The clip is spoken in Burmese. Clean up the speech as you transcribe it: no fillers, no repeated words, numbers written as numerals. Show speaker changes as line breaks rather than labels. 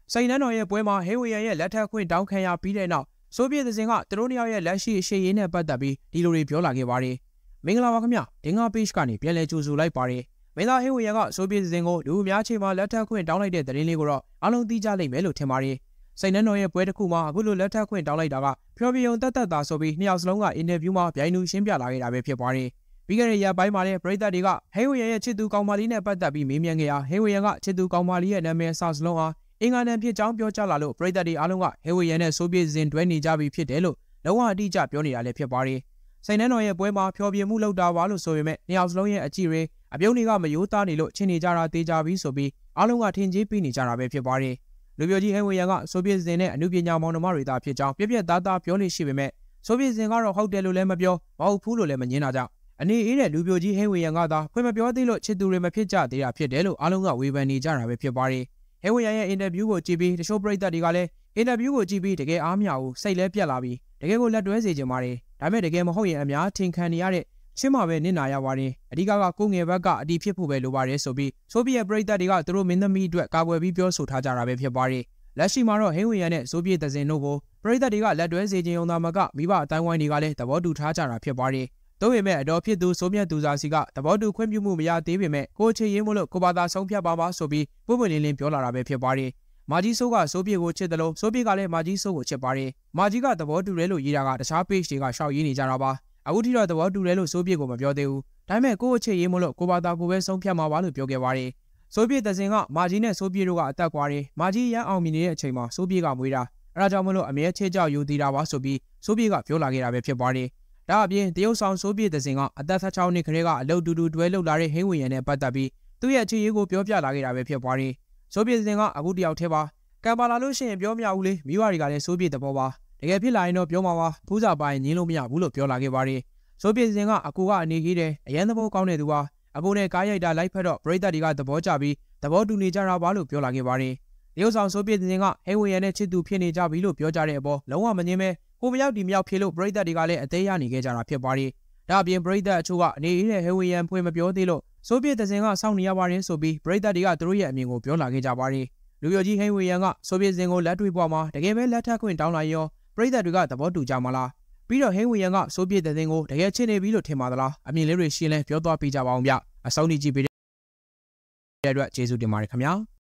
စိန်နန်းတော်ရဲ့ပွဲမှာဟေးဝီယန်ရဲ့လက်ထပ်ခွင့်တောင်းခံရပြီးတဲ့နောက်ဆိုဗီယက်သဇင်ကသူတို့နှစ်ယောက်ရဲ့လက်ရှိရှေ့ရေးနဲ့ပတ်သက်ပြီးဒီလိုတွေပြောလာခဲ့ပါတယ်မင်္ဂလာပါခင်ဗျဒင်္ဂါပေ့ချ်ကနေပြန်လည်ကြိုဆိုလိုက်ပါတယ်မင်းသားဟေးဝီယန်ကဆိုဗီယက်သဇင်ကိုလူအများချိန်မှာလက်ထပ်ခွင့်တောင်းလိုက်တဲ့သတင်းလေးကိုတော့အားလုံးသိကြလိမ့်မယ်လို့ထင်ပါတယ်စိန်နန်းတော်ရဲ့ပွဲတစ်ခုမှာအခုလိုလက်ထပ်ခွင့်တောင်းလိုက်တာကဖျော်ဖြေုံတက်တာဆိုပြီးနှစ်ယောက်စလုံးကအင်တာဗျူးမှာဗျိုင်းနူးရှင်းပြလာခဲ့တာပဲဖြစ်ပါတယ်ပြီးခဲ့တဲ့ရက်ပိုင်းမှာလည်းပရိသတ်တွေကဟေးဝီယန်ရဲ့ချစ်သူကောင်မလေးနဲ့ပတ်သက်ပြီးမေးမြန်းခဲ့ရာဟေးဝီယန်ကချစ်သူကောင်မလေးရဲ့နာမည်စစလုံးဟာအင်္ဂါနံဖြစ်ကြောင်းပြောကြားလာလို့ပရိသတ်တွေအားလုံးကဟေးဝီယန်နဲ့ဆိုဗီယက်သဇင်တွဲနေကြပြီဖြစ်တယ်လို့လုံးဝအတိအကျပြောနေတာလည်းဖြစ်ပါတယ်စိန်နန်းတော်ရဲ့ပွဲမှာဖျော်ဖြေမှုလုပ်တာပါလို့ဆိုပေမဲ့နှစ်ယောက်စလုံးရဲ့အကြည့်တွေအပြုံးတွေကမယိုးသားနေလို့ချင်းနေကြတာတေးကြပြီဆိုပြီးအားလုံးကထင်ကြီးပြီးနေကြတာပဲဖြစ်ပါတယ်လူပြိုကြီးဟေးဝီယန်ကဆိုဗီယက်သဇင်နဲ့အမှုပညာမောင်နှမတွေသာဖြစ်ကြောင်းပြပြသားသားပြောလို့ရှိပေမဲ့ဆိုဗီယက်သဇင်ကတော့ဟုတ်တယ်လို့လည်းမပြောမဟုတ်ဘူးလို့လည်းမငြင်းတာကြောင့်အနေအေးတဲ့လူပြိုကြီးဟေးဝီယန်ကသာဖွင့်မပြောသေးလို့ချစ်သူတွေမဖြစ်ကြသေးတာဖြစ်တယ်လို့အားလုံးကဝေဖန်နေကြတာပဲဖြစ်ပါတယ်ဟေးဝီယန်ရဲ့အင်တာဗျူးကိုကြည့်ပြီးတချို့ပရိသတ်တွေကလည်းအင်တာဗျူးကိုကြည့်ပြီးတကယ်အားမရဘူးစိတ်လဲပြက်လာပြီးတကယ်ကိုလက်တွဲစေချင်ပါတယ်ဒါပေမဲ့တကယ်မဟုတ်ရင်အများထင်ခံနေရတဲ့ချင်းမှာပဲနစ်နာရပါတယ်အဓိကကိုငယ်ဘက်ကအတီးဖြစ်ဖို့ပဲလိုပါတယ်ဆိုပြီးဆိုဗီယက်ပရိသတ်တွေကသူတို့မင်းသမီးအတွက်ကာကွယ်ပြီးပြောဆိုထားကြတာပဲဖြစ်ပါတယ်လက်ရှိမှာတော့ဟေးဝီယန်နဲ့ဆိုဗီယက်သဇင်တို့ကိုပရိသတ်တွေကလက်တွဲစေချင်ုံသာမကမိဘအတိုင်းဝိုင်းတွေကလည်းသဘောတူထားကြတာဖြစ်ပါတယ်သို့ပေမဲ့အတော်ဖြစ်သူဆိုမြတ်သူစာစီကသဘောတူခွင့်ပြုမှုမရသေးပေမဲ့ကိုချေရင်းမို့လို့ကိုဘာသာဆုံးဖြတ်ပါပါဆိုပြီးပွင့်ပွင့်လင်းလင်းပြောလာတာပဲဖြစ်ပါတယ်မာကြီးဆိုးကဆိုဗီယက်ကိုချစ်တယ်လို့ဆိုဗီယက်ကလည်းမာကြီးဆိုးကိုချစ်ပါတယ်မာကြီးကသဘောတူတယ်လို့ရေးတာကတခြား page တွေကရှောက်ရေးနေကြတာပါအခုထိတော့သဘောတူတယ်လို့ဆိုဗီယက်ကိုမပြောသေးဘူးဒါပေမဲ့ကိုချေရင်းမို့လို့ကိုဘာသာကိုပဲဆုံးဖြတ်မှာပါလို့ပြောခဲ့ပါတယ်ဆိုဗီယက်သဇင်ကမာကြီးနဲ့ဆိုဗီယက်တို့ကအသက်ကွာတယ်မာကြီးရန်အောင်မြင်နေတဲ့အချိန်မှာဆိုဗီယက်ကမွေးတာအဲဒါကြောင့်မလို့အမြဲချေကြောက်ယူတည်တာပါဆိုပြီးဆိုဗီယက်ကပြောလာခဲ့တာပဲဖြစ်ပါတယ်ဒါအပြင်တရုတ်ဆောင်ဆိုဗီယက်သဇင်ကအသက်16နှစ်ခရဲကအလုပ်တူတူတွဲလုပ်လာတဲ့ဟေးဝီယန်နဲ့ပတ်သက်ပြီးသူ့ရဲ့အခြေရေးကိုပြောပြလာခဲ့တာပဲဖြစ်ပါတယ်ဆိုဗီယက်သဇင်ကအခုတယောက်တည်းပါကံပါလာလို့ရှိရင်ပြောမရဘူးလေမိဘတွေကလည်းဆိုဗီယက်သဘောပါတကယ်ဖြစ်လာရင်တော့ပြောမှာပါဖူးစာပိုင်ငင်းလို့မရဘူးလို့ပြောလာခဲ့ပါတယ်ဆိုဗီယက်သဇင်ကအကူကအနေကြီးတယ်အရန်သဘောကောင်းတဲ့သူပါအကူနဲ့ကားရိုက်တာလိုက်ဖက်တော့ပရိသတ်တွေကသဘောကျပြီးသဘောတူနေကြတာပါလို့ပြောလာခဲ့ပါတယ်တရုတ်ဆောင်ဆိုဗီယက်သဇင်ကဟေးဝီယန်နဲ့ချစ်သူဖြစ်နေကြပြီလို့ပြောကြတဲ့အပေါ်လုံးဝမငြင်းပဲဟိုမရောက်ဒီမရောက်ဖြစ်လို့ပရိသတ်တွေကလည်းအသေးရနေခဲ့ကြတာဖြစ်ပါတယ်ဒါအပြင်ပရိသတ်အချို့ကအနေအေးတဲ့ဟေးဝီယန်ဖွင့်မပြောသေးလို့ဆိုဗီယက်သဇင်ကစောင့်နေရပါတယ်ဆိုပြီးပရိသတ်တွေကသူတို့ရဲ့အမြင်ကိုပြောလာခဲ့ကြပါတယ်လူပြိုကြီးဟေးဝီယန်ကဆိုဗီယက်သဇင်ကိုလက်တွေ့ပွားမှာတကယ်ပဲလက်ထပ်ခွင့်တောင်းလိုက်ရောပရိသတ်တွေကသဘောတူကြမှာလားပြီးတော့ဟေးဝီယန်ကဆိုဗီယက်သဇင်ကိုတကယ်ချစ်နေပြီလို့ထင်ပါသလားအမြင်လေးတွေရှင်းလဲပြောသွားပြကြပါအောင်ဗျအဆုံးထိကြည့်ပေးတဲ့အတွက်ကျေးဇူးတင်ပါတယ်ခင်ဗျာ